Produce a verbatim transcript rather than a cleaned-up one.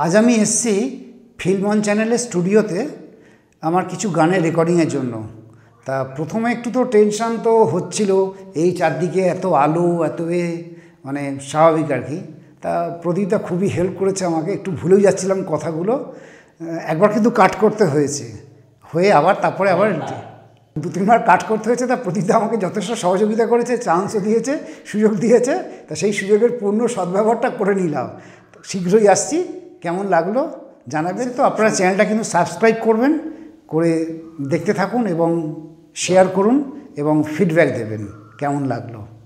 আজ আমি এসেছি ফিল্মন চ্যানেলের স্টুডিওতে আমার কিছু গানের রেকর্ডিংয়ের জন্য। তা প্রথমে একটু তো টেনশন তো হচ্ছিল, এই চারদিকে এত আলো এত এ মানে স্বাভাবিক আর কি। তা প্রদীপটা খুবই হেল্প করেছে আমাকে, একটু ভুলেও যাচ্ছিলাম কথাগুলো, একবার কিন্তু কাট করতে হয়েছে, হয়ে আবার তারপরে আবার দু তিনবার কাট করতে হয়েছে। তা প্রদীপদা আমাকে যথেষ্ট সহযোগিতা করেছে, চান্সও দিয়েছে, সুযোগ দিয়েছে। তা সেই সুযোগের পূর্ণ সদ্ব্যবহারটা করে নিলাম। শীঘ্রই আসছি, কেমন লাগলো জানাবেন। তো আপনারা চ্যানেলটা কিন্তু সাবস্ক্রাইব করবেন, করে দেখতে থাকুন এবং শেয়ার করুন এবং ফিডব্যাক দেবেন কেমন লাগলো।